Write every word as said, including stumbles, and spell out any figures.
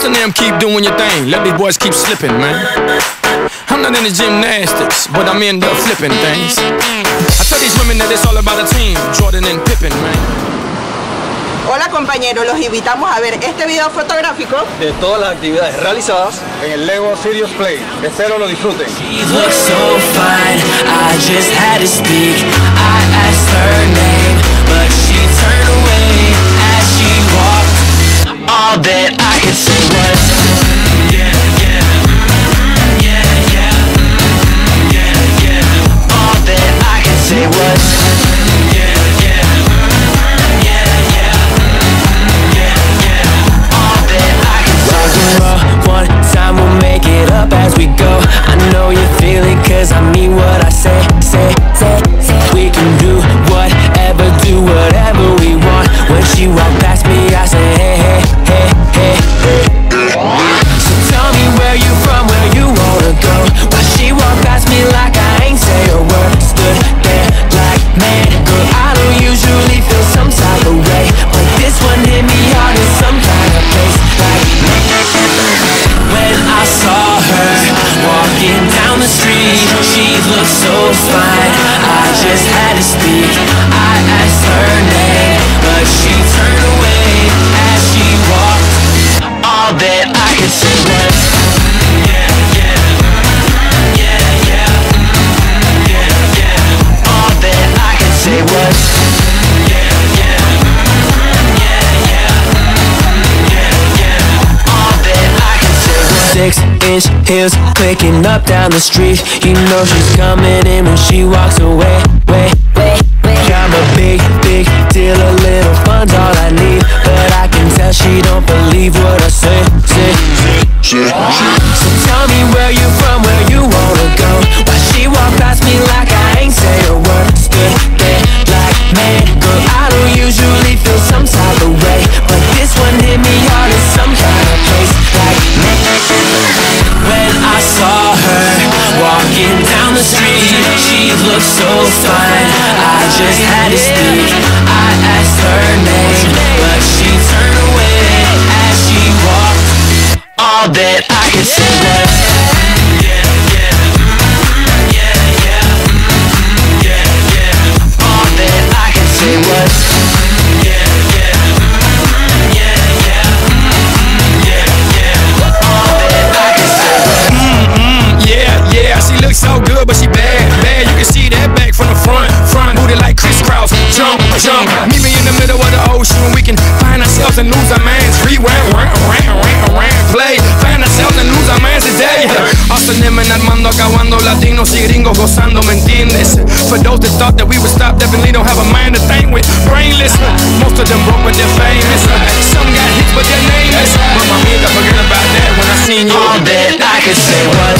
Rest of them keep doing your thing. Let these boys keep slipping, man. I'm not into gymnastics, but I'm into flipping things. I tell these women that it's all about a team, Jordan and Pippen, man. Hola compañeros, los invitamos a ver este video fotográfico de todas las actividades realizadas en el Lego Serious Play. Espero lo disfruten. As we go, I know you feel it, cause I mean what I say, say, say, say. We can do whatever, do whatever we want. When she walk past me, I say, hey, hey, hey, hey, hey. So tell me where you from, where you wanna go. Why she walk past me like I ain't say a word. Stood there like, man, girl, I don't usually feel some type of way, but this one hit me hard in some kind of place. Like, when I saw her walking down the street, she looked so fine, I just had to speak. I asked her name, but she turned away as she walked. All that I could say was, yeah, yeah, yeah, yeah, yeah, yeah. All that I could say was, yeah, yeah, yeah, yeah, yeah, yeah. All that I could say was. Six inch heels clicking up down the street. You know she's coming in when she walks away. Wait, wait, wait. I'm a big, big deal. A little fun's all I need, but I can tell she don't believe what I say. Say, say, so tell me where you from, where you wanna go. Why she walk past me like I ain't say a word. Stood there like, man, girl, I don't usually feel some type of way, but this one hit me hard in some kind of place. Like, when I saw her walking down the street, she looked so fine, I just had to speak. I asked her name, but she turned away as she walked. All that I could say was, yeah, yeah, yeah, yeah, yeah, yeah. All that I could say was, yeah, yeah, yeah, yeah, yeah, yeah. All that I could say was, Mm-mm, yeah, yeah, she looks so good, but she bad, bad. You can see that back from the front, front booty like crisscross. Jump, jump, meet me in the middle of the ocean. We can find ourselves and lose our minds. Rewind, rant, rant, rant, rant, play. Find ourselves and lose our minds today. Awesome and Armando acabando, latinos y gringos gozando, ¿me entiendes? For those that thought that we would stop, definitely don't have a mind to think with. Brainless, most of them broke but they're famous. Some got hits but they're nameless. But my made forget about that when I seen you. all that I could say was.